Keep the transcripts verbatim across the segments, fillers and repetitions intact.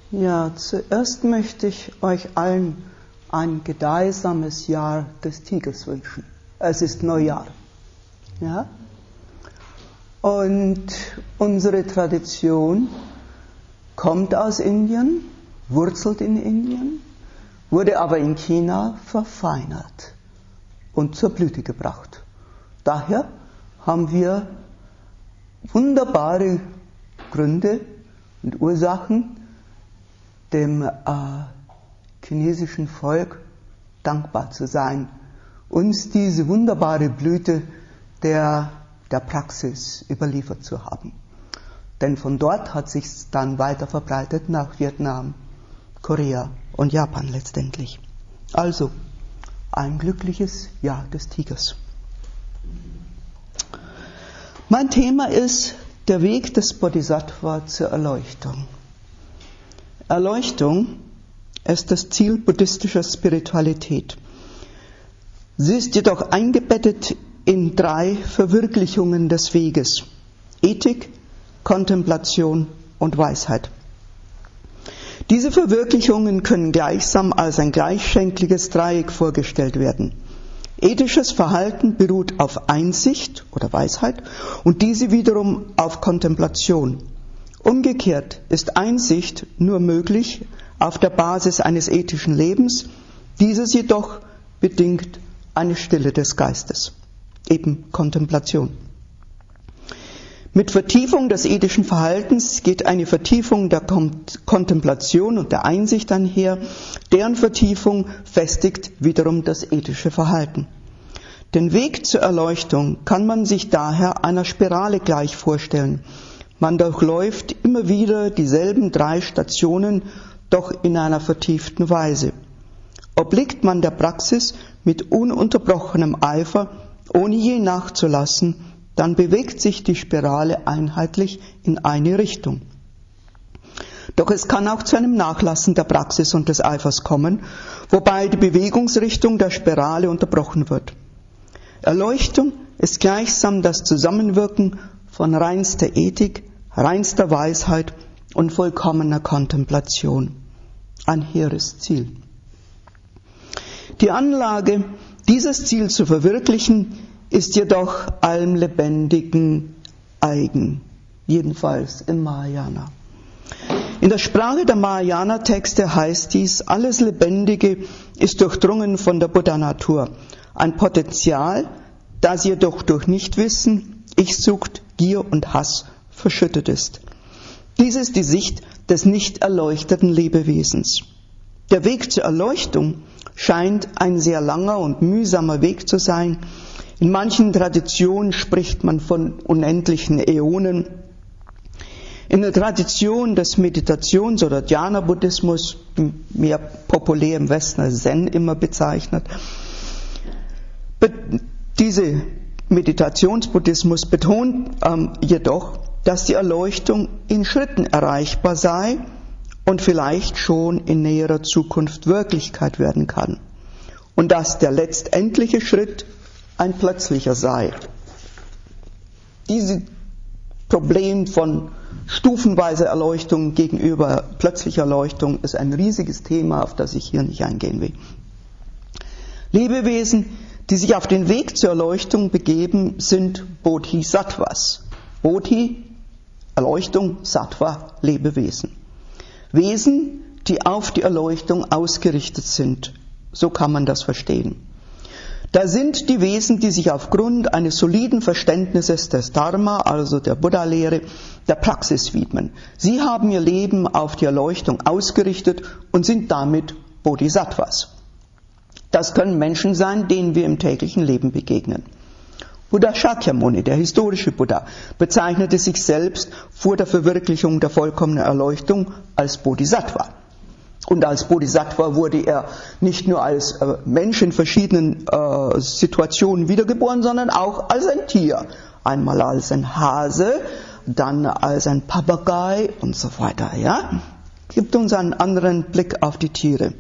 Ja, zuerst möchte ich euch allen ein gedeihsames Jahr des Tigers wünschen. Es ist Neujahr. Ja? Und unsere Tradition kommt aus Indien, wurzelt in Indien, wurde aber in China verfeinert und zur Blüte gebracht. Daher haben wir wunderbare Gründe und Ursachen, dem äh, chinesischen Volk dankbar zu sein, uns diese wunderbare Blüte der, der Praxis überliefert zu haben. Denn von dort hat sich dann weiter verbreitet nach Vietnam, Korea und Japan letztendlich. Also, ein glückliches Jahr des Tigers. Mein Thema ist der Weg des Bodhisattva zur Erleuchtung. Erleuchtung ist das Ziel buddhistischer Spiritualität. Sie ist jedoch eingebettet in drei Verwirklichungen des Weges: Ethik, Kontemplation und Weisheit. Diese Verwirklichungen können gleichsam als ein gleichschenkliges Dreieck vorgestellt werden. Ethisches Verhalten beruht auf Einsicht oder Weisheit und diese wiederum auf Kontemplation. Umgekehrt ist Einsicht nur möglich auf der Basis eines ethischen Lebens, dieses jedoch bedingt eine Stille des Geistes, eben Kontemplation. Mit Vertiefung des ethischen Verhaltens geht eine Vertiefung der Kontemplation und der Einsicht einher, deren Vertiefung festigt wiederum das ethische Verhalten. Den Weg zur Erleuchtung kann man sich daher einer Spirale gleich vorstellen. Man durchläuft immer wieder dieselben drei Stationen, doch in einer vertieften Weise. Obliegt man der Praxis mit ununterbrochenem Eifer, ohne je nachzulassen, dann bewegt sich die Spirale einheitlich in eine Richtung. Doch es kann auch zu einem Nachlassen der Praxis und des Eifers kommen, wobei die Bewegungsrichtung der Spirale unterbrochen wird. Erleuchtung ist gleichsam das Zusammenwirken von reinster Ethik, reinster Weisheit und vollkommener Kontemplation. Ein hehres Ziel. Die Anlage, dieses Ziel zu verwirklichen, ist jedoch allem Lebendigen eigen, jedenfalls im Mahayana. In der Sprache der Mahayana-Texte heißt dies: Alles Lebendige ist durchdrungen von der Buddha-Natur, ein Potenzial, das jedoch durch Nichtwissen, Ich-Sucht, Gier und Hass verschüttet ist. Dies ist die Sicht des nicht erleuchteten Lebewesens. Der Weg zur Erleuchtung scheint ein sehr langer und mühsamer Weg zu sein. In manchen Traditionen spricht man von unendlichen Äonen. In der Tradition des Meditations- oder Dhyana-Buddhismus, mehr populär im Westen als Zen immer bezeichnet, diese Meditationsbuddhismus betont ähm, jedoch, dass die Erleuchtung in Schritten erreichbar sei und vielleicht schon in näherer Zukunft Wirklichkeit werden kann. Und dass der letztendliche Schritt ein plötzlicher sei. Dieses Problem von stufenweiser Erleuchtung gegenüber plötzlicher Erleuchtung ist ein riesiges Thema, auf das ich hier nicht eingehen will. Lebewesen, die sich auf den Weg zur Erleuchtung begeben, sind Bodhisattvas. Bodhi, Erleuchtung, Sattva, Lebewesen. Wesen, die auf die Erleuchtung ausgerichtet sind. So kann man das verstehen. Da sind die Wesen, die sich aufgrund eines soliden Verständnisses des Dharma, also der Buddha-Lehre, der Praxis widmen. Sie haben ihr Leben auf die Erleuchtung ausgerichtet und sind damit Bodhisattvas. Das können Menschen sein, denen wir im täglichen Leben begegnen. Buddha Shakyamuni, der historische Buddha, bezeichnete sich selbst vor der Verwirklichung der vollkommenen Erleuchtung als Bodhisattva. Und als Bodhisattva wurde er nicht nur als äh, Mensch in verschiedenen äh, Situationen wiedergeboren, sondern auch als ein Tier. Einmal als ein Hase, dann als ein Papagei und so weiter. Ja? Gibt uns einen anderen Blick auf die Tiere.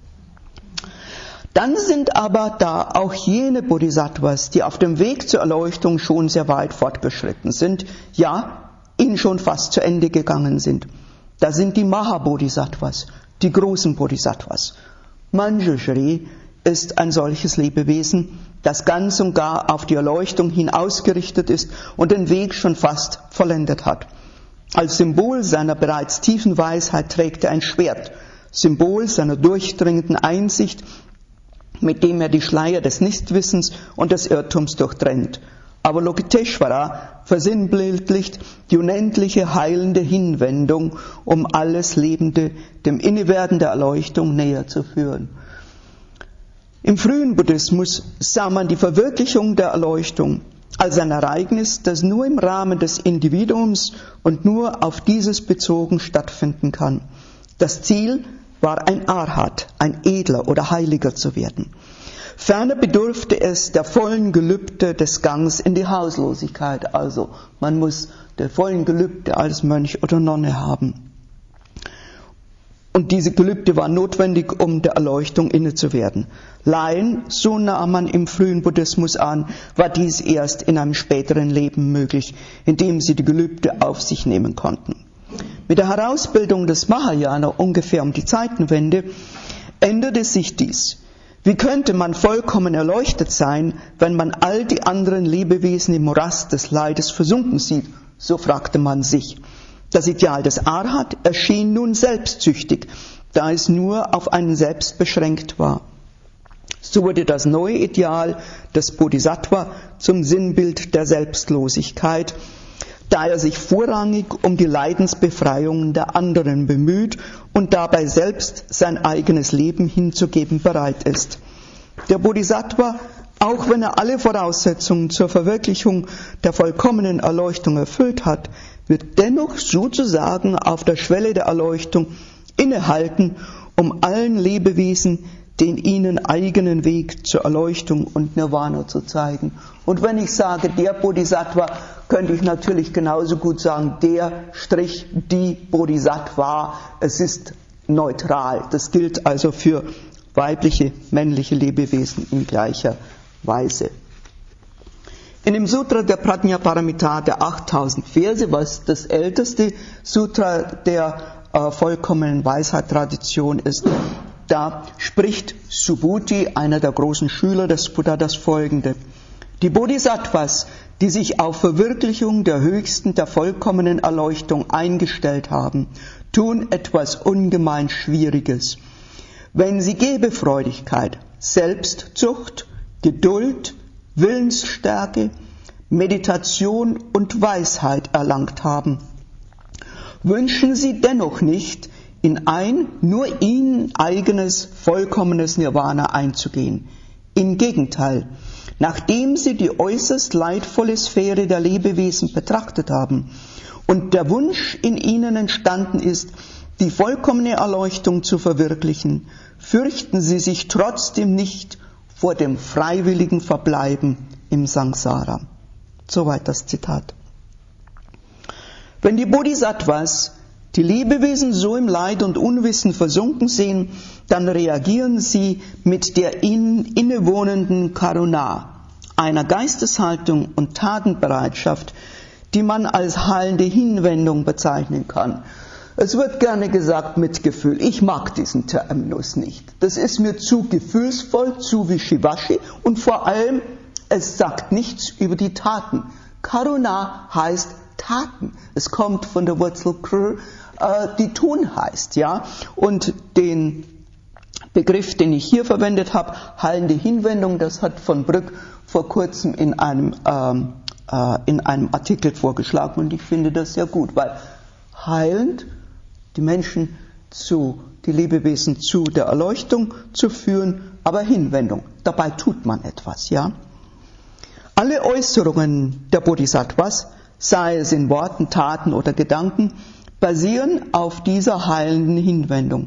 Dann sind aber da auch jene Bodhisattvas, die auf dem Weg zur Erleuchtung schon sehr weit fortgeschritten sind, ja, ihn schon fast zu Ende gegangen sind. Das sind die Mahabodhisattvas, die großen Bodhisattvas. Manjushri ist ein solches Lebewesen, das ganz und gar auf die Erleuchtung hin ausgerichtet ist und den Weg schon fast vollendet hat. Als Symbol seiner bereits tiefen Weisheit trägt er ein Schwert, Symbol seiner durchdringenden Einsicht, mit dem er die Schleier des Nichtwissens und des Irrtums durchtrennt. Avalokiteshvara versinnbildlicht die unendliche heilende Hinwendung, um alles Lebende dem Innewerden der Erleuchtung näher zu führen. Im frühen Buddhismus sah man die Verwirklichung der Erleuchtung als ein Ereignis, das nur im Rahmen des Individuums und nur auf dieses bezogen stattfinden kann. Das Ziel war ein Arhat, ein Edler oder Heiliger zu werden. Ferner bedurfte es der vollen Gelübde des Gangs in die Hauslosigkeit. Also man muss der vollen Gelübde als Mönch oder Nonne haben. Und diese Gelübde war notwendig, um der Erleuchtung inne zu werden. Laien, so nahm man im frühen Buddhismus an, war dies erst in einem späteren Leben möglich, indem sie die Gelübde auf sich nehmen konnten. Mit der Herausbildung des Mahayana ungefähr um die Zeitenwende änderte sich dies. Wie könnte man vollkommen erleuchtet sein, wenn man all die anderen Lebewesen im Morast des Leides versunken sieht? So fragte man sich. Das Ideal des Arhat erschien nun selbstsüchtig, da es nur auf einen selbst beschränkt war. So wurde das neue Ideal des Bodhisattva zum Sinnbild der Selbstlosigkeit, da er sich vorrangig um die Leidensbefreiung der anderen bemüht und dabei selbst sein eigenes Leben hinzugeben bereit ist. Der Bodhisattva, auch wenn er alle Voraussetzungen zur Verwirklichung der vollkommenen Erleuchtung erfüllt hat, wird dennoch sozusagen auf der Schwelle der Erleuchtung innehalten, um allen Lebewesen den ihnen eigenen Weg zur Erleuchtung und Nirvana zu zeigen. Und wenn ich sage, der Bodhisattva, könnte ich natürlich genauso gut sagen, der Strich, die Bodhisattva. Es ist neutral. Das gilt also für weibliche, männliche Lebewesen in gleicher Weise. In dem Sutra der Prajnaparamita der achttausend Verse, was das älteste Sutra der äh, vollkommenen Weisheit-Tradition ist, da spricht Subhuti, einer der großen Schüler des Buddha, das Folgende. Die Bodhisattvas, die sich auf Verwirklichung der höchsten, der vollkommenen Erleuchtung eingestellt haben, tun etwas ungemein Schwieriges. Wenn sie Gebefreudigkeit, Selbstzucht, Geduld, Willensstärke, Meditation und Weisheit erlangt haben, wünschen sie dennoch nicht, in ein nur ihnen eigenes, vollkommenes Nirvana einzugehen. Im Gegenteil, nachdem sie die äußerst leidvolle Sphäre der Lebewesen betrachtet haben und der Wunsch in ihnen entstanden ist, die vollkommene Erleuchtung zu verwirklichen, fürchten sie sich trotzdem nicht vor dem freiwilligen Verbleiben im Samsara. Soweit das Zitat. Wenn die Bodhisattvas die Lebewesen so im Leid und Unwissen versunken sehen, dann reagieren sie mit der ihnen innewohnenden Karuna, einer Geisteshaltung und Tatenbereitschaft, die man als heilende Hinwendung bezeichnen kann. Es wird gerne gesagt Mitgefühl. Ich mag diesen Terminus nicht. Das ist mir zu gefühlsvoll, zu wischiwaschi und vor allem, es sagt nichts über die Taten. Karuna heißt Taten. Es kommt von der Wurzel kr, äh, die tun heißt, ja. Und den Begriff, den ich hier verwendet habe, heilende Hinwendung, das hat von Brück vor kurzem in einem, ähm, äh, in einem Artikel vorgeschlagen und ich finde das sehr gut, weil heilend die Menschen zu, die Lebewesen zu der Erleuchtung zu führen, aber Hinwendung, dabei tut man etwas, ja. Alle Äußerungen der Bodhisattvas, sei es in Worten, Taten oder Gedanken, basieren auf dieser heilenden Hinwendung.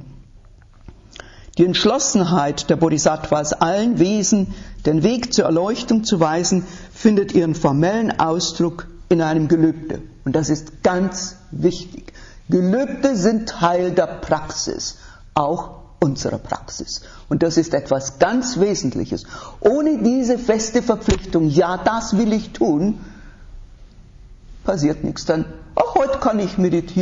Die Entschlossenheit der Bodhisattvas, allen Wesen den Weg zur Erleuchtung zu weisen, findet ihren formellen Ausdruck in einem Gelübde. Und das ist ganz wichtig. Gelübde sind Teil der Praxis, auch unserer Praxis. Und das ist etwas ganz Wesentliches. Ohne diese feste Verpflichtung, ja, das will ich tun, passiert nichts. Dann, ach, heute kann ich meditieren,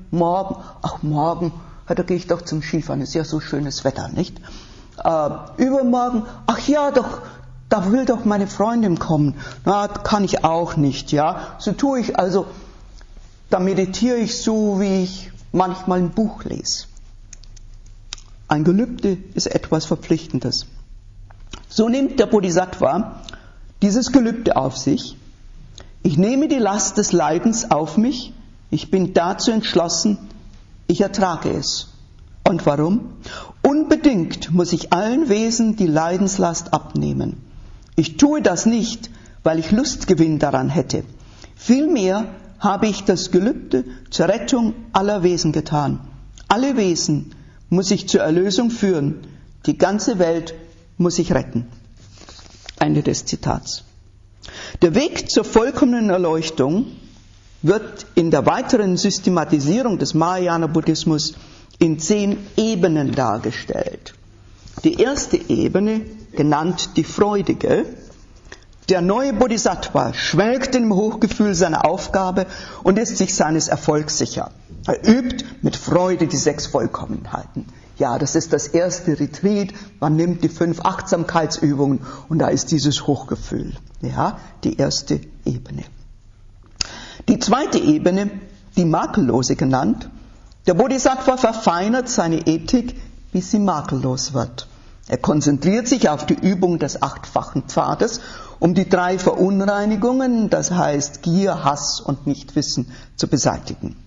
morgen, ach morgen, da gehe ich doch zum Skifahren, ist ja so schönes Wetter, nicht? Äh, übermorgen, ach ja, doch, da will doch meine Freundin kommen. Na, kann ich auch nicht, ja. So tue ich also, da meditiere ich so, wie ich manchmal ein Buch lese. Ein Gelübde ist etwas Verpflichtendes. So nimmt der Bodhisattva dieses Gelübde auf sich. Ich nehme die Last des Leidens auf mich. Ich bin dazu entschlossen, ich ertrage es. Und warum? Unbedingt muss ich allen Wesen die Leidenslast abnehmen. Ich tue das nicht, weil ich Lustgewinn daran hätte. Vielmehr habe ich das Gelübde zur Rettung aller Wesen getan. Alle Wesen muss ich zur Erlösung führen. Die ganze Welt muss ich retten. Ende des Zitats. Der Weg zur vollkommenen Erleuchtung wird in der weiteren Systematisierung des Mahayana-Buddhismus in zehn Ebenen dargestellt. Die erste Ebene, genannt die freudige, der neue Bodhisattva schwelgt im Hochgefühl seiner Aufgabe und ist sich seines Erfolgs sicher. Er übt mit Freude die sechs Vollkommenheiten. Ja, das ist das erste Retreat, man nimmt die fünf Achtsamkeitsübungen und da ist dieses Hochgefühl. Ja, die erste Ebene. Die zweite Ebene, die makellose genannt, der Bodhisattva verfeinert seine Ethik, bis sie makellos wird. Er konzentriert sich auf die Übung des achtfachen Pfades, um die drei Verunreinigungen, das heißt Gier, Hass und Nichtwissen, zu beseitigen.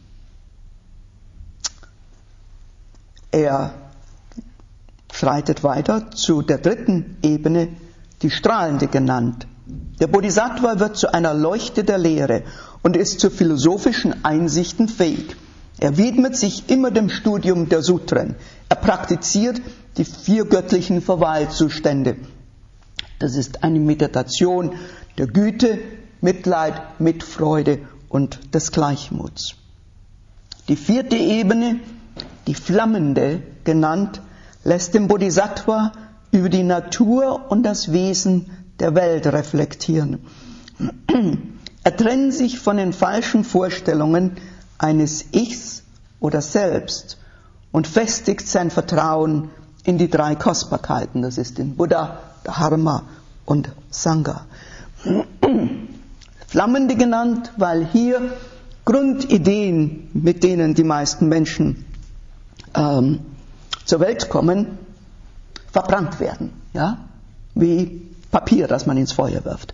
Er schreitet weiter zu der dritten Ebene, die strahlende genannt. Der Bodhisattva wird zu einer Leuchte der Lehre und ist zu philosophischen Einsichten fähig. Er widmet sich immer dem Studium der Sutren. Er praktiziert die vier göttlichen Verweilzustände. Das ist eine Meditation der Güte, Mitleid, Mitfreude und des Gleichmuts. Die vierte Ebene, die flammende genannt, lässt den Bodhisattva über die Natur und das Wesen der Welt reflektieren. Er trennt sich von den falschen Vorstellungen eines Ichs oder Selbst und festigt sein Vertrauen in die drei Kostbarkeiten, das ist in Buddha, Dharma und Sangha. Flammende genannt, weil hier Grundideen, mit denen die meisten Menschen ähm, zur Welt kommen, verbrannt werden, ja, wie Papier, das man ins Feuer wirft.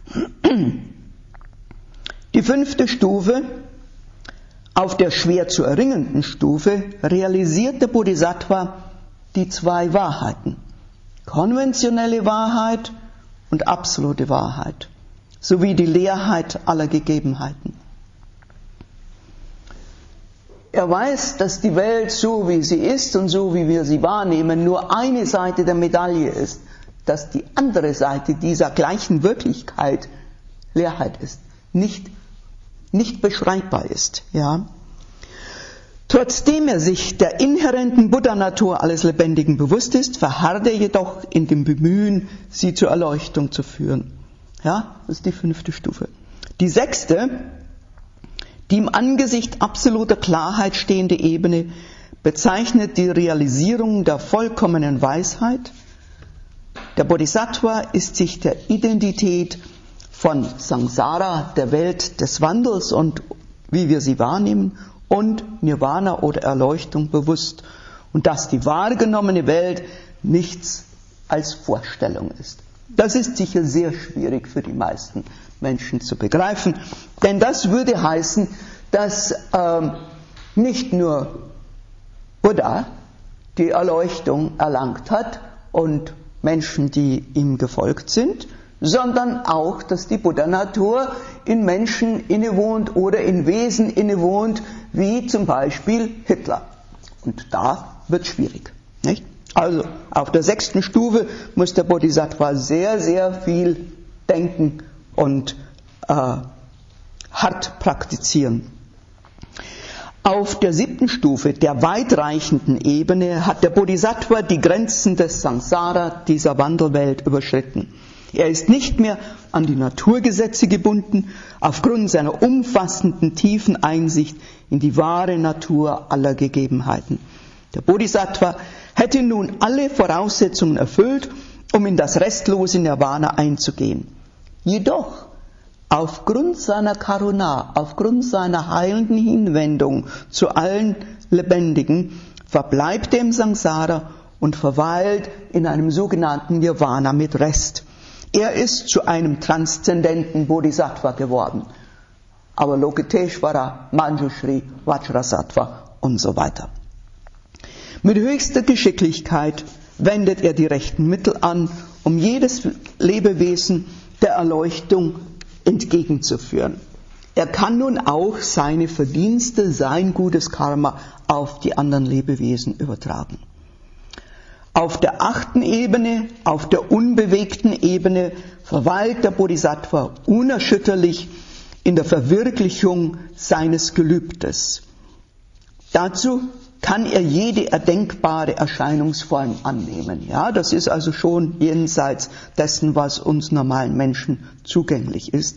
Die fünfte Stufe, auf der schwer zu erringenden Stufe, realisiert der Bodhisattva die zwei Wahrheiten. Konventionelle Wahrheit und absolute Wahrheit, sowie die Leerheit aller Gegebenheiten. Er weiß, dass die Welt so wie sie ist und so wie wir sie wahrnehmen, nur eine Seite der Medaille ist, dass die andere Seite dieser gleichen Wirklichkeit Leerheit ist, nicht, nicht beschreibbar ist. Ja. Trotzdem er sich der inhärenten Buddha-Natur alles Lebendigen bewusst ist, verharrt er jedoch in dem Bemühen, sie zur Erleuchtung zu führen. Ja, das ist die fünfte Stufe. Die sechste, die im Angesicht absoluter Klarheit stehende Ebene, bezeichnet die Realisierung der vollkommenen Weisheit. Der Bodhisattva ist sich der Identität von Samsara, der Welt des Wandels und wie wir sie wahrnehmen, und Nirvana oder Erleuchtung bewusst und dass die wahrgenommene Welt nichts als Vorstellung ist. Das ist sicher sehr schwierig für die meisten Menschen zu begreifen, denn das würde heißen, dass ähm, nicht nur Buddha die Erleuchtung erlangt hat und Menschen, die ihm gefolgt sind, sondern auch, dass die Buddha-Natur in Menschen innewohnt oder in Wesen innewohnt, wie zum Beispiel Hitler. Und da wird es schwierig, nicht? Also auf der sechsten Stufe muss der Bodhisattva sehr, sehr viel denken und äh, hart praktizieren. Auf der siebten Stufe, der weitreichenden Ebene, hat der Bodhisattva die Grenzen des Samsara, dieser Wandelwelt, überschritten. Er ist nicht mehr an die Naturgesetze gebunden, aufgrund seiner umfassenden tiefen Einsicht in die wahre Natur aller Gegebenheiten. Der Bodhisattva hätte nun alle Voraussetzungen erfüllt, um in das restlose Nirvana einzugehen. Jedoch, aufgrund seiner Karuna, aufgrund seiner heilenden Hinwendung zu allen Lebendigen, verbleibt er im Samsara und verweilt in einem sogenannten Nirvana mit Rest. Er ist zu einem transzendenten Bodhisattva geworden. Avalokiteshvara, Manjushri, Vajrasattva und so weiter. Mit höchster Geschicklichkeit wendet er die rechten Mittel an, um jedes Lebewesen der Erleuchtung entgegenzuführen. Er kann nun auch seine Verdienste, sein gutes Karma auf die anderen Lebewesen übertragen. Auf der achten Ebene, auf der unbewegten Ebene, verweilt der Bodhisattva unerschütterlich in der Verwirklichung seines Gelübdes. Dazu kann er jede erdenkbare Erscheinungsform annehmen. Ja, das ist also schon jenseits dessen, was uns normalen Menschen zugänglich ist.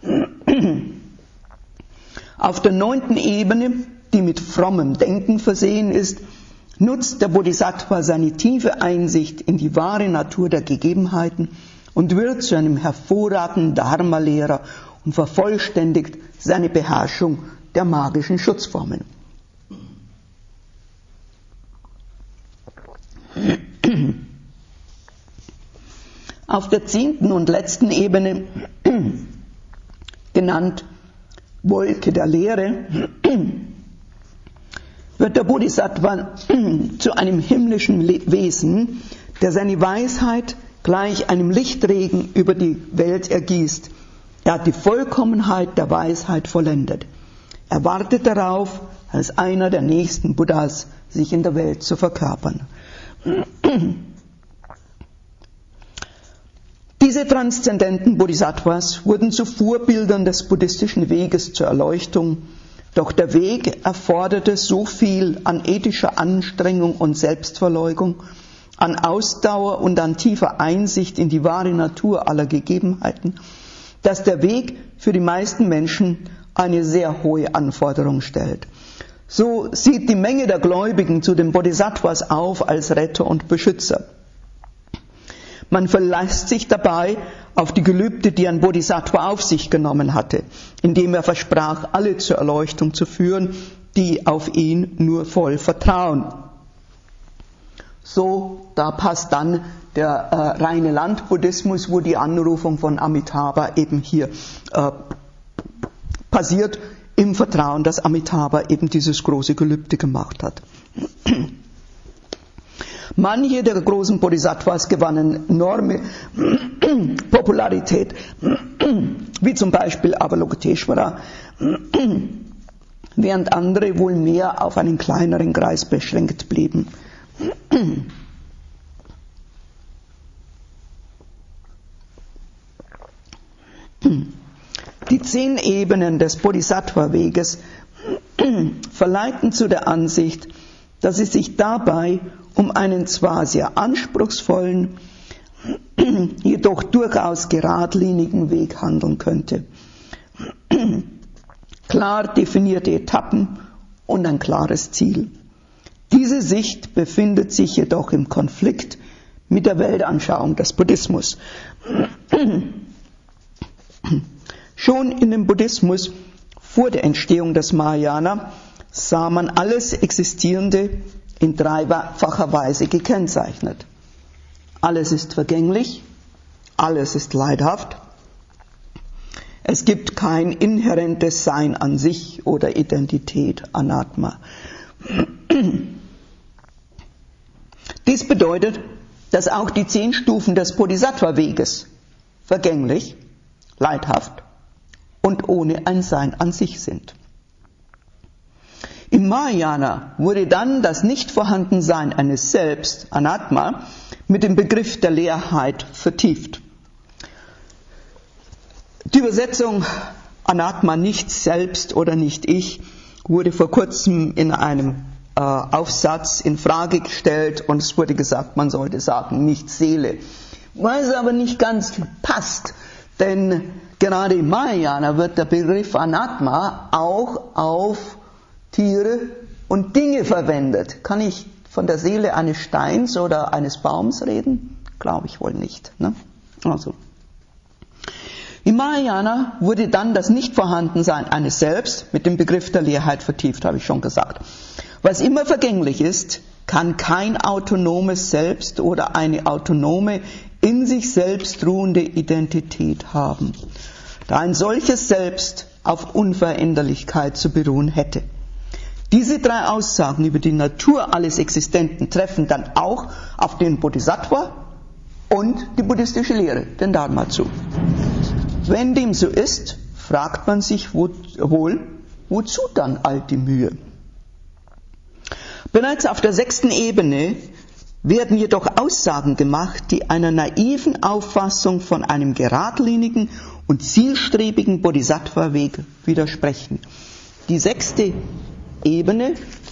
Auf der neunten Ebene, die mit frommem Denken versehen ist, nutzt der Bodhisattva seine tiefe Einsicht in die wahre Natur der Gegebenheiten und wird zu einem hervorragenden Dharma-Lehrer und vervollständigt seine Beherrschung der magischen Schutzformen. Auf der zehnten und letzten Ebene, genannt Wolke der Lehre, wird der Bodhisattva zu einem himmlischen Wesen, der seine Weisheit gleich einem Lichtregen über die Welt ergießt. Er hat die Vollkommenheit der Weisheit vollendet. Er wartet darauf, als einer der nächsten Buddhas sich in der Welt zu verkörpern. Diese transzendenten Bodhisattvas wurden zu Vorbildern des buddhistischen Weges zur Erleuchtung, doch der Weg erforderte so viel an ethischer Anstrengung und Selbstverleugung, an Ausdauer und an tiefer Einsicht in die wahre Natur aller Gegebenheiten, dass der Weg für die meisten Menschen eine sehr hohe Anforderung stellt. So sieht die Menge der Gläubigen zu den Bodhisattvas auf als Retter und Beschützer. Man verlässt sich dabei auf die Gelübde, die ein Bodhisattva auf sich genommen hatte, indem er versprach, alle zur Erleuchtung zu führen, die auf ihn nur voll vertrauen. So, da passt dann der äh, reine Landbuddhismus, wo die Anrufung von Amitabha eben hier äh, passiert, im Vertrauen, dass Amitabha eben dieses große Gelübde gemacht hat. Manche der großen Bodhisattvas gewannen enorme Popularität, wie zum Beispiel Avalokiteshvara, während andere wohl mehr auf einen kleineren Kreis beschränkt blieben. Die zehn Ebenen des Bodhisattva-Weges verleiten zu der Ansicht, dass es sich dabei um einen zwar sehr anspruchsvollen, jedoch durchaus geradlinigen Weg handeln könnte. Klar definierte Etappen und ein klares Ziel. Diese Sicht befindet sich jedoch im Konflikt mit der Weltanschauung des Buddhismus. Schon in dem Buddhismus vor der Entstehung des Mahayana sah man alles Existierende in dreifacher Weise gekennzeichnet. Alles ist vergänglich, alles ist leidhaft, es gibt kein inhärentes Sein an sich oder Identität, Anatma. Dies bedeutet, dass auch die zehn Stufen des Bodhisattva-Weges vergänglich, leidhaft und ohne ein Sein an sich sind. Im Mahayana wurde dann das Nichtvorhandensein eines Selbst, Anatma, mit dem Begriff der Leerheit vertieft. Die Übersetzung Anatma, nicht selbst oder nicht ich, wurde vor kurzem in einem äh, Aufsatz in Frage gestellt und es wurde gesagt, man sollte sagen, nicht Seele. Was aber nicht ganz passt, denn gerade im Mahayana wird der Begriff Anatma auch auf Tiere und Dinge verwendet. Kann ich von der Seele eines Steins oder eines Baums reden? Glaube ich wohl nicht. Ne? Also. Im Mahayana wurde dann das Nichtvorhandensein eines Selbst mit dem Begriff der Leerheit vertieft, habe ich schon gesagt. Was immer vergänglich ist, kann kein autonomes Selbst oder eine autonome, in sich selbst ruhende Identität haben, da ein solches Selbst auf Unveränderlichkeit zu beruhen hätte. Diese drei Aussagen über die Natur alles Existenten treffen dann auch auf den Bodhisattva und die buddhistische Lehre, den Dharma, zu. Wenn dem so ist, fragt man sich wohl, wozu dann all die Mühe? Bereits auf der sechsten Ebene werden jedoch Aussagen gemacht, die einer naiven Auffassung von einem geradlinigen und zielstrebigen Bodhisattva-Weg widersprechen. Die sechste Ebene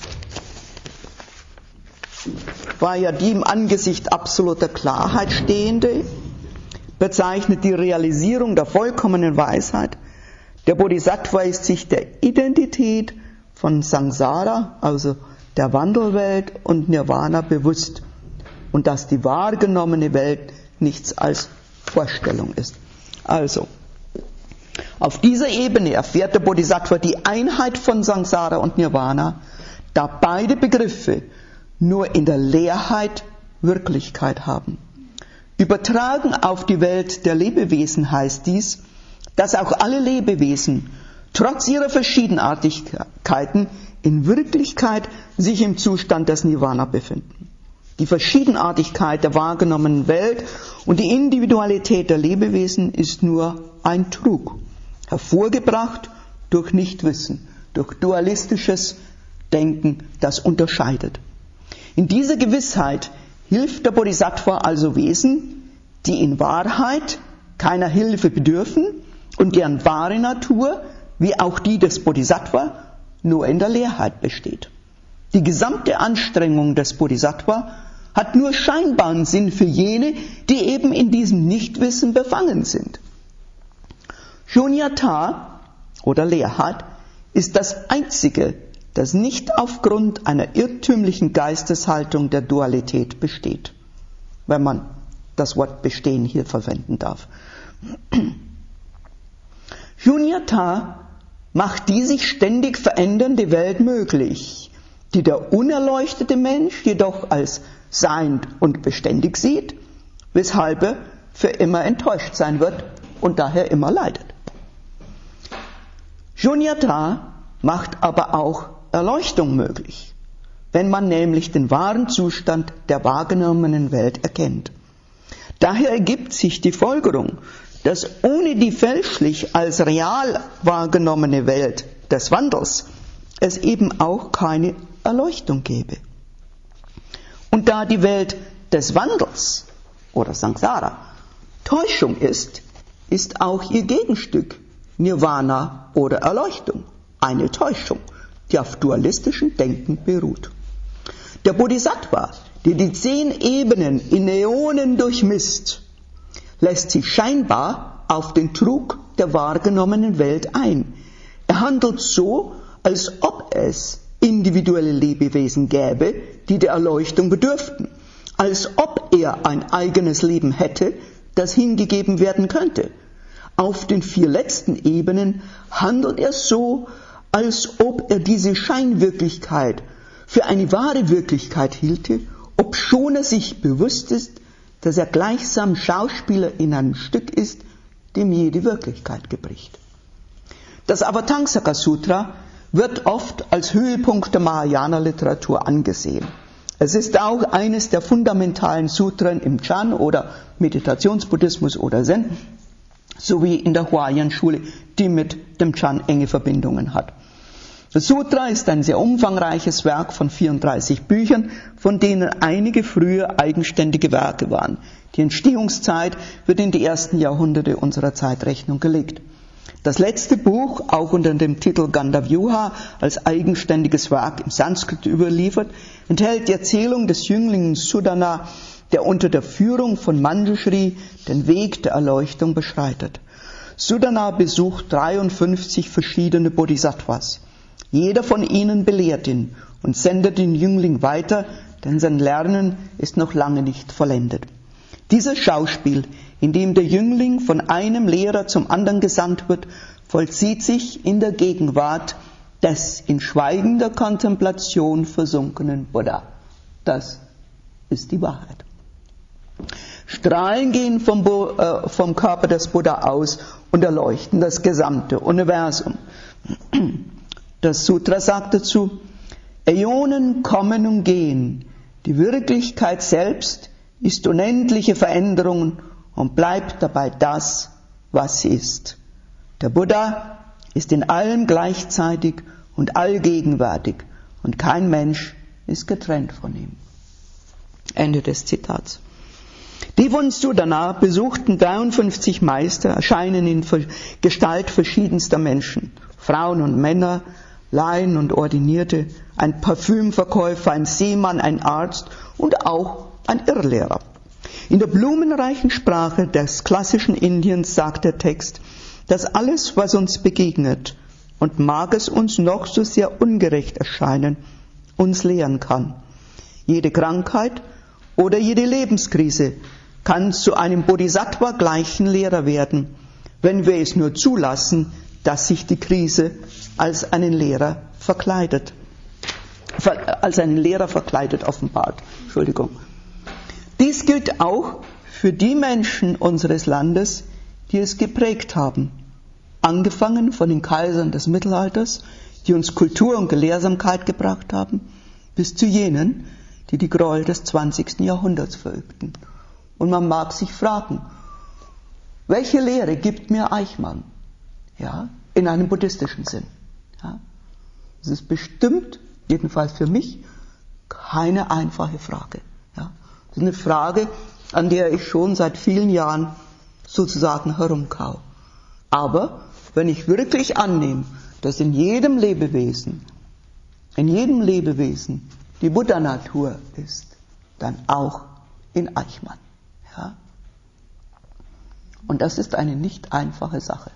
war ja die im Angesicht absoluter Klarheit stehende, bezeichnet die Realisierung der vollkommenen Weisheit. Der Bodhisattva ist sich der Identität von Samsara, also der Wandelwelt, und Nirvana bewusst und dass die wahrgenommene Welt nichts als Vorstellung ist. Also, auf dieser Ebene erfährt der Bodhisattva die Einheit von Samsara und Nirvana, da beide Begriffe nur in der Leerheit Wirklichkeit haben. Übertragen auf die Welt der Lebewesen heißt dies, dass auch alle Lebewesen trotz ihrer Verschiedenartigkeiten in Wirklichkeit sich im Zustand des Nirvana befinden. Die Verschiedenartigkeit der wahrgenommenen Welt und die Individualität der Lebewesen ist nur ein Trug, hervorgebracht durch Nichtwissen, durch dualistisches Denken, das unterscheidet. In dieser Gewissheit hilft der Bodhisattva also Wesen, die in Wahrheit keiner Hilfe bedürfen und deren wahre Natur, wie auch die des Bodhisattva, nur in der Leerheit besteht. Die gesamte Anstrengung des Bodhisattva hat nur scheinbaren Sinn für jene, die eben in diesem Nichtwissen befangen sind. Shunyata oder Leerheit ist das Einzige, das nicht aufgrund einer irrtümlichen Geisteshaltung der Dualität besteht, wenn man das Wort bestehen hier verwenden darf. Shunyata macht die sich ständig verändernde Welt möglich, die der unerleuchtete Mensch jedoch als seiend und beständig sieht, weshalb er für immer enttäuscht sein wird und daher immer leidet. Shunyata macht aber auch Erleuchtung möglich, wenn man nämlich den wahren Zustand der wahrgenommenen Welt erkennt. Daher ergibt sich die Folgerung, dass ohne die fälschlich als real wahrgenommene Welt des Wandels es eben auch keine Erleuchtung gäbe. Und da die Welt des Wandels oder Samsara Täuschung ist, ist auch ihr Gegenstück Nirvana oder Erleuchtung eine Täuschung, die auf dualistischem Denken beruht. Der Bodhisattva, der die zehn Ebenen in Äonen durchmisst, lässt sich scheinbar auf den Trug der wahrgenommenen Welt ein. Er handelt so, als ob es individuelle Lebewesen gäbe, die der Erleuchtung bedürften, als ob er ein eigenes Leben hätte, das hingegeben werden könnte. Auf den vier letzten Ebenen handelt er so, als ob er diese Scheinwirklichkeit für eine wahre Wirklichkeit hielte, obschon er sich bewusst ist, dass er gleichsam Schauspieler in einem Stück ist, dem jede Wirklichkeit gebricht. Das Avatamsaka Sutra wird oft als Höhepunkt der Mahayana-Literatur angesehen. Es ist auch eines der fundamentalen Sutren im Chan oder Meditationsbuddhismus oder Zen, sowie in der Huayan-Schule, die mit dem Chan enge Verbindungen hat. Das Sutra ist ein sehr umfangreiches Werk von vierunddreißig Büchern, von denen einige frühe eigenständige Werke waren. Die Entstehungszeit wird in die ersten Jahrhunderte unserer Zeitrechnung gelegt. Das letzte Buch, auch unter dem Titel Gandavyuha, als eigenständiges Werk im Sanskrit überliefert, enthält die Erzählung des Jünglings Sudana, der unter der Führung von Manjushri den Weg der Erleuchtung beschreitet. Sudana besucht dreiundfünfzig verschiedene Bodhisattvas. Jeder von ihnen belehrt ihn und sendet den Jüngling weiter, denn sein Lernen ist noch lange nicht vollendet. Dieses Schauspiel, in dem der Jüngling von einem Lehrer zum anderen gesandt wird, vollzieht sich in der Gegenwart des in schweigender Kontemplation versunkenen Buddha. Das ist die Wahrheit. Strahlen gehen vom, Bo, äh, vom Körper des Buddha aus und erleuchten das gesamte Universum. Das Sutra sagt dazu, Äonen kommen und gehen. Die Wirklichkeit selbst ist unendliche Veränderung und bleibt dabei das, was sie ist. Der Buddha ist in allem gleichzeitig und allgegenwärtig und kein Mensch ist getrennt von ihm. Ende des Zitats. Die von Sudana besuchten dreiundfünfzig Meister erscheinen in Gestalt verschiedenster Menschen, Frauen und Männer, Laien und Ordinierte, ein Parfümverkäufer, ein Seemann, ein Arzt und auch ein Irrlehrer. In der blumenreichen Sprache des klassischen Indiens sagt der Text, dass alles, was uns begegnet, und mag es uns noch so sehr ungerecht erscheinen, uns lehren kann. Jede Krankheit oder jede Lebenskrise kann zu einem Bodhisattva gleichen Lehrer werden, wenn wir es nur zulassen, dass sich die Krise als einen Lehrer verkleidet, als einen Lehrer verkleidet offenbart. Entschuldigung. Dies gilt auch für die Menschen unseres Landes, die es geprägt haben. Angefangen von den Kaisern des Mittelalters, die uns Kultur und Gelehrsamkeit gebracht haben, bis zu jenen, die die Gräuel des zwanzigsten Jahrhunderts verübten. Und man mag sich fragen, welche Lehre gibt mir Eichmann? Ja, in einem buddhistischen Sinn. Ja, das ist bestimmt, jedenfalls für mich, keine einfache Frage. Ja, das ist eine Frage, an der ich schon seit vielen Jahren sozusagen herumkau. Aber wenn ich wirklich annehme, dass in jedem Lebewesen, in jedem Lebewesen die Buddha-Natur ist, dann auch in Eichmann. Ja? Und das ist eine nicht einfache Sache.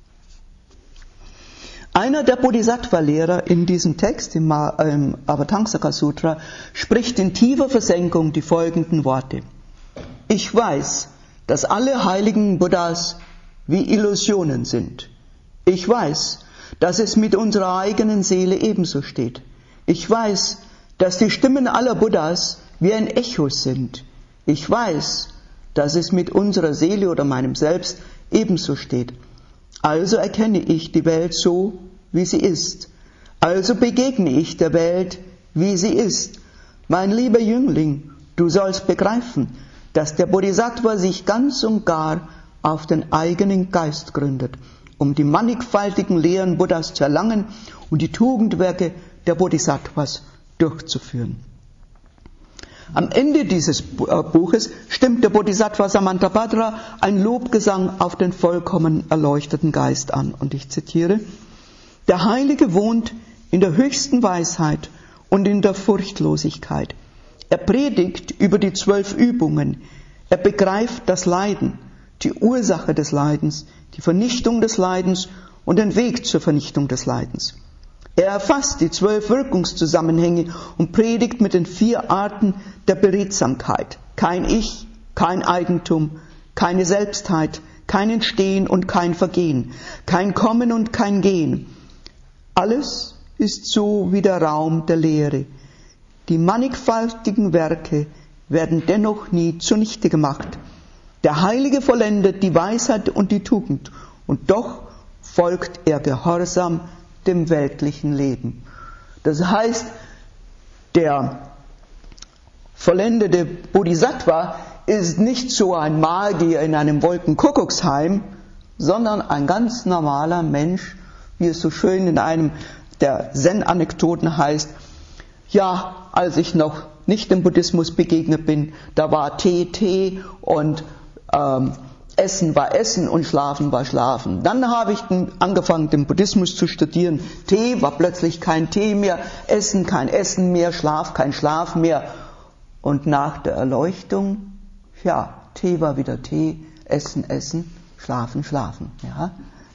Einer der Bodhisattva-Lehrer in diesem Text, im Avatamsaka-Sutra, spricht in tiefer Versenkung die folgenden Worte. Ich weiß, dass alle heiligen Buddhas wie Illusionen sind. Ich weiß, dass es mit unserer eigenen Seele ebenso steht. Ich weiß, dass die Stimmen aller Buddhas wie ein Echo sind. Ich weiß, dass es mit unserer Seele oder meinem Selbst ebenso steht. Also erkenne ich die Welt so, wie sie ist. Also begegne ich der Welt, wie sie ist. Mein lieber Jüngling, du sollst begreifen, dass der Bodhisattva sich ganz und gar auf den eigenen Geist gründet, um die mannigfaltigen Lehren Buddhas zu erlangen und die Tugendwerke der Bodhisattvas durchzuführen. Am Ende dieses Buches stimmt der Bodhisattva Samantabhadra ein Lobgesang auf den vollkommen erleuchteten Geist an. Und ich zitiere, der Heilige wohnt in der höchsten Weisheit und in der Furchtlosigkeit. Er predigt über die zwölf Übungen. Er begreift das Leiden, die Ursache des Leidens, die Vernichtung des Leidens und den Weg zur Vernichtung des Leidens. Er erfasst die zwölf Wirkungszusammenhänge und predigt mit den vier Arten der Beredsamkeit. Kein Ich, kein Eigentum, keine Selbstheit, kein Entstehen und kein Vergehen, kein Kommen und kein Gehen. Alles ist so wie der Raum der Leere. Die mannigfaltigen Werke werden dennoch nie zunichte gemacht. Der Heilige vollendet die Weisheit und die Tugend und doch folgt er gehorsam dem weltlichen Leben. Das heißt, der vollendete Bodhisattva ist nicht so ein Magier in einem Wolkenkuckucksheim, sondern ein ganz normaler Mensch, wie es so schön in einem der Zen-Anekdoten heißt. Ja, als ich noch nicht dem Buddhismus begegnet bin, da war Tee Tee und ähm, Essen war Essen und Schlafen war Schlafen. Dann habe ich den, angefangen, den Buddhismus zu studieren. Tee war plötzlich kein Tee mehr, Essen kein Essen mehr, Schlaf kein Schlaf mehr. Und nach der Erleuchtung, ja, Tee war wieder Tee, Essen, Essen, Schlafen, Schlafen. Ja.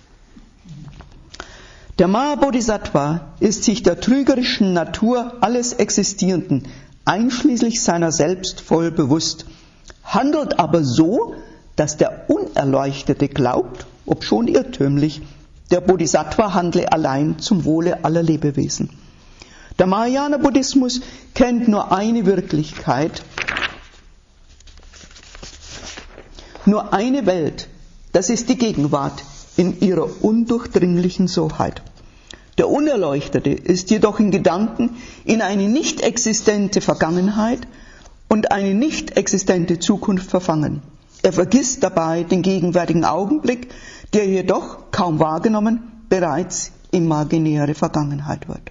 Der Mahabodhisattva ist sich der trügerischen Natur alles Existierenden, einschließlich seiner selbst voll bewusst, handelt aber so, dass der Unerleuchtete glaubt, obschon irrtümlich, der Bodhisattva handle allein zum Wohle aller Lebewesen. Der Mahayana-Buddhismus kennt nur eine Wirklichkeit, nur eine Welt, das ist die Gegenwart in ihrer undurchdringlichen Soheit. Der Unerleuchtete ist jedoch in Gedanken in eine nicht existente Vergangenheit und eine nicht existente Zukunft verfangen. Er vergisst dabei den gegenwärtigen Augenblick, der jedoch, kaum wahrgenommen, bereits imaginäre Vergangenheit wird.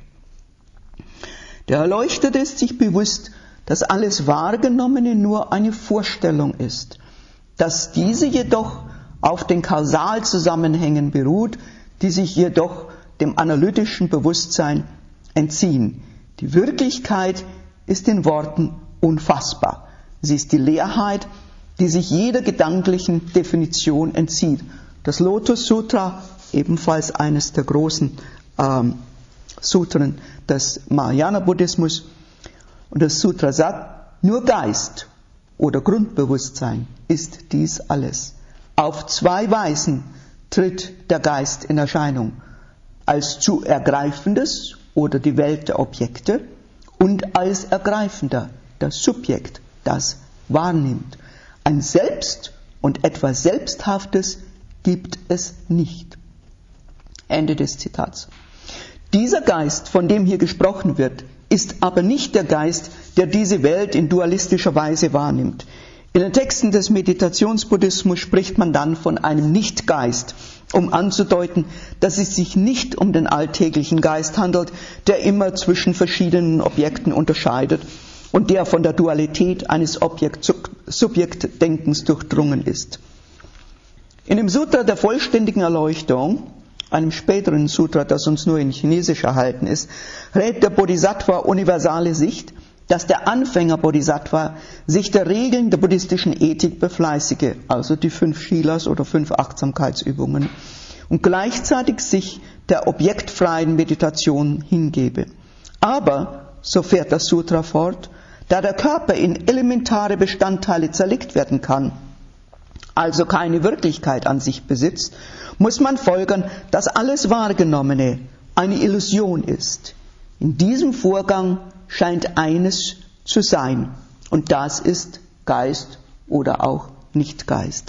Der Erleuchtete ist sich bewusst, dass alles Wahrgenommene nur eine Vorstellung ist, dass diese jedoch auf den Kausalzusammenhängen beruht, die sich jedoch dem analytischen Bewusstsein entziehen. Die Wirklichkeit ist in Worten unfassbar. Sie ist die Leerheit, die sich jeder gedanklichen Definition entzieht. Das Lotus Sutra, ebenfalls eines der großen ähm, Sutren des Mahayana-Buddhismus, und das Sutra sagt, nur Geist oder Grundbewusstsein ist dies alles. Auf zwei Weisen tritt der Geist in Erscheinung. Als zu Ergreifendes oder die Welt der Objekte und als Ergreifender, das Subjekt, das wahrnimmt. Ein Selbst und etwas Selbsthaftes gibt es nicht. Ende des Zitats. Dieser Geist, von dem hier gesprochen wird, ist aber nicht der Geist, der diese Welt in dualistischer Weise wahrnimmt. In den Texten des Meditationsbuddhismus spricht man dann von einem Nichtgeist, um anzudeuten, dass es sich nicht um den alltäglichen Geist handelt, der immer zwischen verschiedenen Objekten unterscheidet und der von der Dualität eines Objekt-Subjekt-Denkens durchdrungen ist. In dem Sutra der vollständigen Erleuchtung, einem späteren Sutra, das uns nur in Chinesisch erhalten ist, rät der Bodhisattva universale Sicht, dass der Anfänger-Bodhisattva sich der Regeln der buddhistischen Ethik befleißige, also die fünf Shilas oder fünf Achtsamkeitsübungen, und gleichzeitig sich der objektfreien Meditation hingebe. Aber, so fährt das Sutra fort, da der Körper in elementare Bestandteile zerlegt werden kann, also keine Wirklichkeit an sich besitzt, muss man folgern, dass alles Wahrgenommene eine Illusion ist. In diesem Vorgang scheint eines zu sein, und das ist Geist oder auch Nicht-Geist.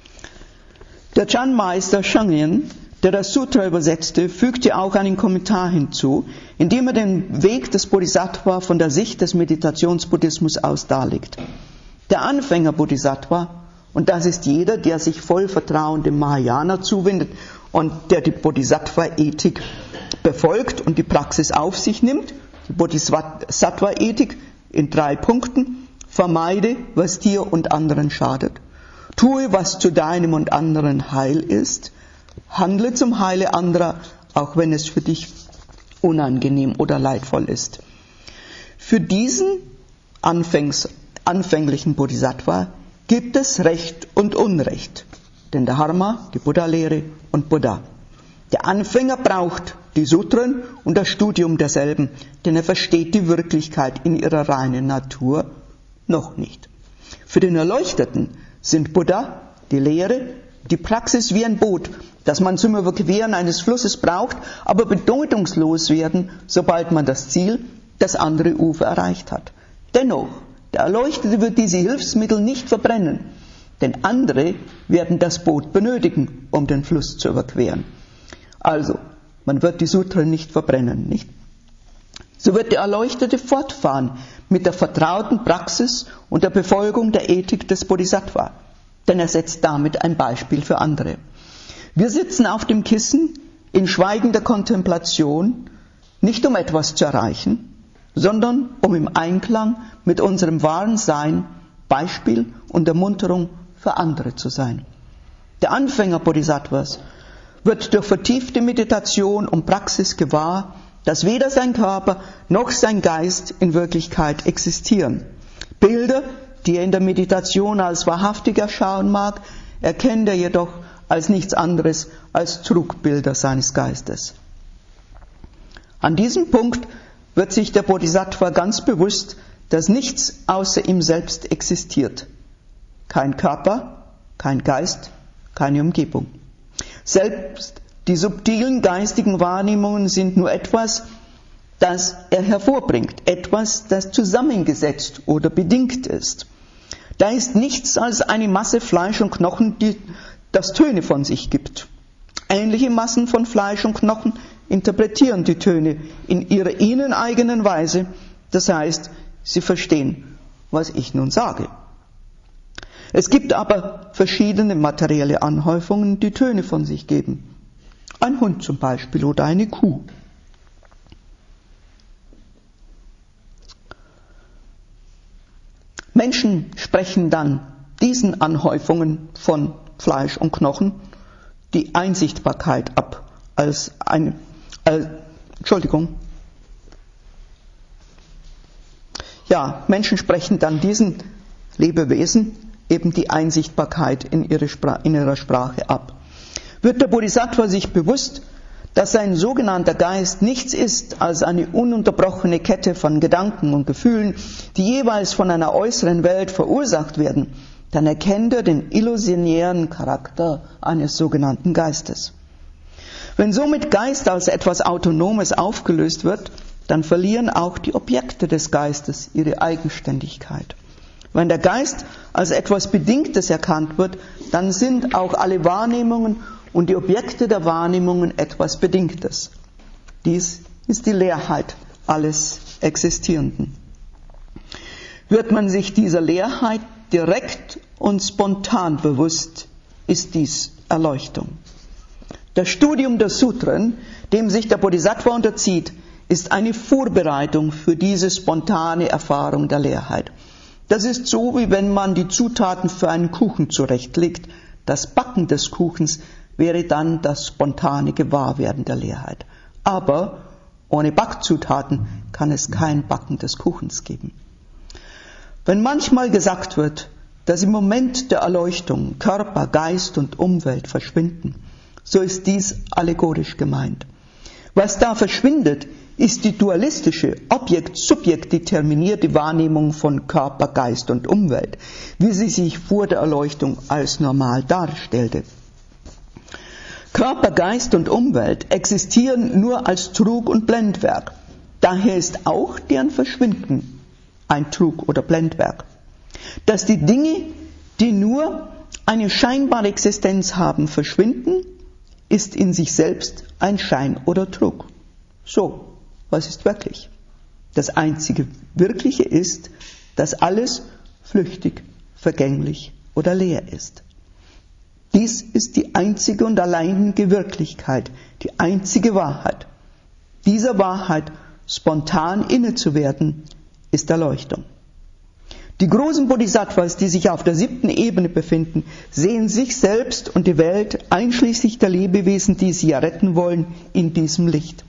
Der Chan-Meister Shangyen, der das Sutra übersetzte, fügte auch einen Kommentar hinzu, indem er den Weg des Bodhisattva von der Sicht des Meditationsbuddhismus aus darlegt. Der Anfänger-Bodhisattva, und das ist jeder, der sich voll Vertrauen dem Mahayana zuwendet und der die Bodhisattva-Ethik befolgt und die Praxis auf sich nimmt, die Bodhisattva-Ethik in drei Punkten: Vermeide, was dir und anderen schadet. Tue, was zu deinem und anderen Heil ist. Handle zum Heile anderer, auch wenn es für dich unangenehm oder leidvoll ist. Für diesen Anfängs, anfänglichen Bodhisattva gibt es Recht und Unrecht, denn der Dharma, die Buddha-Lehre und Buddha. Der Anfänger braucht die Sutren und das Studium derselben, denn er versteht die Wirklichkeit in ihrer reinen Natur noch nicht. Für den Erleuchteten sind Buddha, die Lehre, die Praxis wie ein Boot, das man zum Überqueren eines Flusses braucht, aber bedeutungslos werden, sobald man das Ziel, das andere Ufer erreicht hat. Dennoch, der Erleuchtete wird diese Hilfsmittel nicht verbrennen, denn andere werden das Boot benötigen, um den Fluss zu überqueren. Also, man wird die Sutren nicht verbrennen, nicht? So wird der Erleuchtete fortfahren mit der vertrauten Praxis und der Befolgung der Ethik des Bodhisattva, denn er setzt damit ein Beispiel für andere. Wir sitzen auf dem Kissen in schweigender Kontemplation, nicht um etwas zu erreichen, sondern um im Einklang mit unserem wahren Sein Beispiel und Ermunterung für andere zu sein. Der Anfänger Bodhisattvas wird durch vertiefte Meditation und Praxis gewahr, dass weder sein Körper noch sein Geist in Wirklichkeit existieren. Bilder, die er in der Meditation als wahrhaftig erschauen mag, erkennt er jedoch als nichts anderes als Trugbilder seines Geistes. An diesem Punkt wird sich der Bodhisattva ganz bewusst, dass nichts außer ihm selbst existiert. Kein Körper, kein Geist, keine Umgebung. Selbst die subtilen geistigen Wahrnehmungen sind nur etwas, das er hervorbringt, etwas, das zusammengesetzt oder bedingt ist. Da ist nichts als eine Masse Fleisch und Knochen, die das Töne von sich gibt. Ähnliche Massen von Fleisch und Knochen interpretieren die Töne in ihrer ihnen eigenen Weise, das heißt, sie verstehen, was ich nun sage. Es gibt aber verschiedene materielle Anhäufungen, die Töne von sich geben. Ein Hund zum Beispiel oder eine Kuh. Menschen sprechen dann diesen Anhäufungen von Fleisch und Knochen die Einsichtbarkeit ab als eine, äh, Entschuldigung. Ja, Menschen sprechen dann diesen Lebewesen eben die Einsichtbarkeit in, ihre Spra- in ihrer Sprache ab. Wird der Bodhisattva sich bewusst, dass sein sogenannter Geist nichts ist als eine ununterbrochene Kette von Gedanken und Gefühlen, die jeweils von einer äußeren Welt verursacht werden, dann erkennt er den illusionären Charakter eines sogenannten Geistes. Wenn somit Geist als etwas Autonomes aufgelöst wird, dann verlieren auch die Objekte des Geistes ihre Eigenständigkeit. Wenn der Geist als etwas Bedingtes erkannt wird, dann sind auch alle Wahrnehmungen und die Objekte der Wahrnehmungen etwas Bedingtes. Dies ist die Leerheit alles Existierenden. Wird man sich dieser Leerheit direkt und spontan bewusst, ist dies Erleuchtung. Das Studium der Sutren, dem sich der Bodhisattva unterzieht, ist eine Vorbereitung für diese spontane Erfahrung der Leerheit. Das ist so, wie wenn man die Zutaten für einen Kuchen zurechtlegt. Das Backen des Kuchens wäre dann das spontane Gewahrwerden der Leerheit. Aber ohne Backzutaten kann es kein Backen des Kuchens geben. Wenn manchmal gesagt wird, dass im Moment der Erleuchtung Körper, Geist und Umwelt verschwinden, so ist dies allegorisch gemeint. Was da verschwindet, ist die dualistische, objekt-subjekt-determinierte Wahrnehmung von Körper, Geist und Umwelt, wie sie sich vor der Erleuchtung als normal darstellte. Körper, Geist und Umwelt existieren nur als Trug und Blendwerk. Daher ist auch deren Verschwinden ein Trug oder Blendwerk. Dass die Dinge, die nur eine scheinbare Existenz haben, verschwinden, ist in sich selbst ein Schein oder Trug. So, was ist wirklich? Das einzige Wirkliche ist, dass alles flüchtig, vergänglich oder leer ist. Dies ist die einzige und alleinige Wirklichkeit, die einzige Wahrheit. Dieser Wahrheit spontan inne zu werden, ist Erleuchtung. Die großen Bodhisattvas, die sich auf der siebten Ebene befinden, sehen sich selbst und die Welt, einschließlich der Lebewesen, die sie ja retten wollen, in diesem Licht.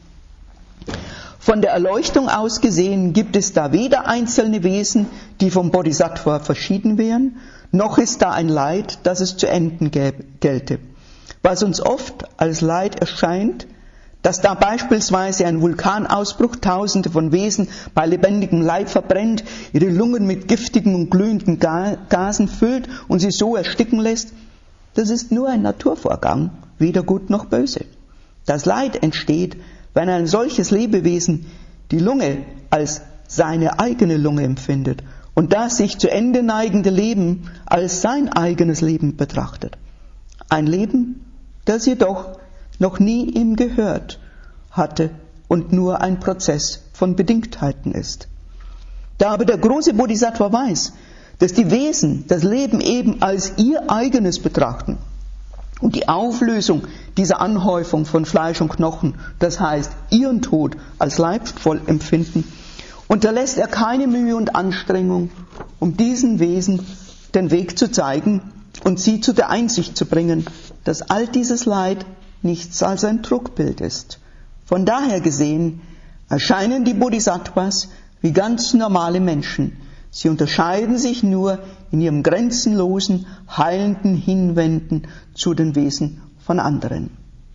Von der Erleuchtung aus gesehen gibt es da weder einzelne Wesen, die vom Bodhisattva verschieden wären, noch ist da ein Leid, das es zu enden gelte. Was uns oft als Leid erscheint, dass da beispielsweise ein Vulkanausbruch Tausende von Wesen bei lebendigem Leib verbrennt, ihre Lungen mit giftigen und glühenden Gasen füllt und sie so ersticken lässt, das ist nur ein Naturvorgang, weder gut noch böse. Das Leid entsteht, wenn ein solches Lebewesen die Lunge als seine eigene Lunge empfindet und das sich zu Ende neigende Leben als sein eigenes Leben betrachtet. Ein Leben, das jedoch noch nie ihm gehört hatte und nur ein Prozess von Bedingtheiten ist. Da aber der große Bodhisattva weiß, dass die Wesen das Leben eben als ihr eigenes betrachten und die Auflösung dieser Anhäufung von Fleisch und Knochen, das heißt ihren Tod als leidvoll empfinden, unterlässt er keine Mühe und Anstrengung, um diesen Wesen den Weg zu zeigen und sie zu der Einsicht zu bringen, dass all dieses Leid nichts als ein Trugbild ist. Von daher gesehen erscheinen die Bodhisattvas wie ganz normale Menschen. Sie unterscheiden sich nur in ihrem grenzenlosen, heilenden Hinwenden zu den Wesen von anderen.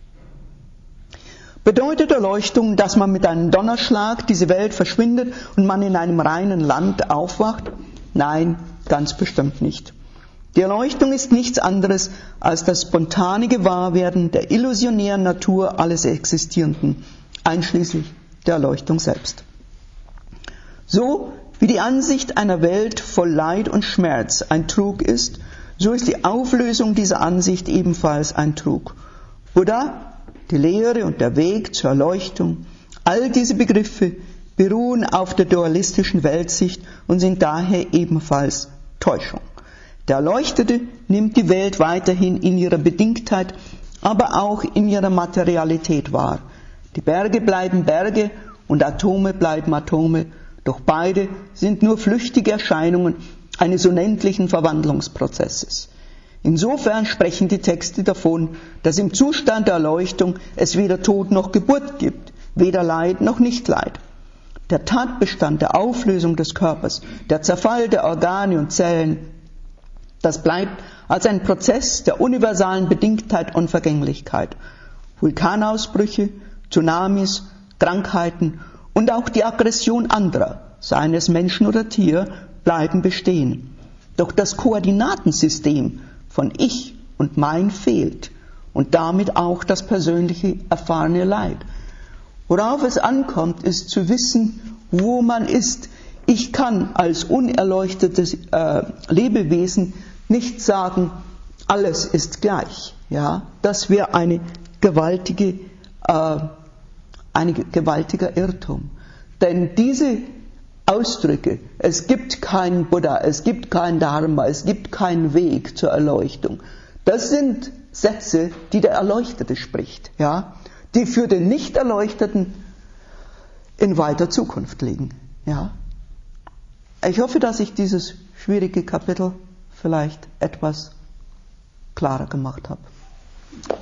Bedeutet Erleuchtung, dass man mit einem Donnerschlag diese Welt verschwindet und man in einem reinen Land aufwacht? Nein, ganz bestimmt nicht. Die Erleuchtung ist nichts anderes als das spontane Gewahrwerden der illusionären Natur alles Existierenden, einschließlich der Erleuchtung selbst. So wie die Ansicht einer Welt voll Leid und Schmerz ein Trug ist, so ist die Auflösung dieser Ansicht ebenfalls ein Trug. Buddha, die Lehre und der Weg zur Erleuchtung, all diese Begriffe beruhen auf der dualistischen Weltsicht und sind daher ebenfalls Täuschung. Der Erleuchtete nimmt die Welt weiterhin in ihrer Bedingtheit, aber auch in ihrer Materialität wahr. Die Berge bleiben Berge und Atome bleiben Atome, doch beide sind nur flüchtige Erscheinungen eines unendlichen Verwandlungsprozesses. Insofern sprechen die Texte davon, dass im Zustand der Erleuchtung es weder Tod noch Geburt gibt, weder Leid noch Nichtleid. Der Tatbestand der Auflösung des Körpers, der Zerfall der Organe und Zellen, das bleibt als ein Prozess der universalen Bedingtheit und Vergänglichkeit. Vulkanausbrüche, Tsunamis, Krankheiten und auch die Aggression anderer, seien es Menschen oder Tier, bleiben bestehen. Doch das Koordinatensystem von Ich und Mein fehlt und damit auch das persönliche erfahrene Leid. Worauf es ankommt, ist zu wissen, wo man ist. Ich kann als unerleuchtetes äh, Lebewesen nicht sagen, alles ist gleich. Ja, das wäre eine gewaltige, äh, ein gewaltiger Irrtum. Denn diese Ausdrücke, es gibt keinen Buddha, es gibt keinen Dharma, es gibt keinen Weg zur Erleuchtung, das sind Sätze, die der Erleuchtete spricht, ja, die für den Nicht-Erleuchteten in weiter Zukunft liegen. Ja. Ich hoffe, dass ich dieses schwierige Kapitel vielleicht etwas klarer gemacht habe.